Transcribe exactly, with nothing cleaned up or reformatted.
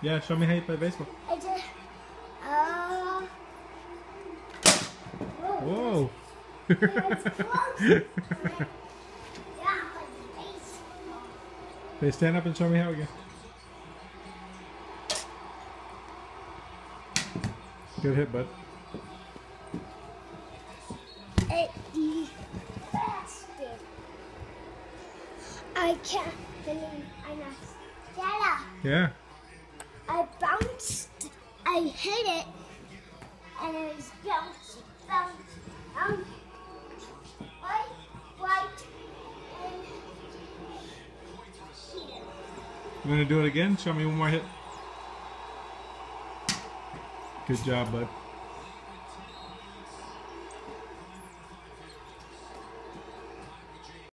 Yeah, show me how you play baseball. I just, uh, Whoa. it's close. Yeah, like baseball. Okay, stand up and show me how again. Good hit, bud. It blasted. I can't believe I'm not Dada. Yeah. I bounced, I hit it, and it was bouncing, bouncing, bouncing. White, white, and here. You want to do it again? Show me one more hit. Good job, bud.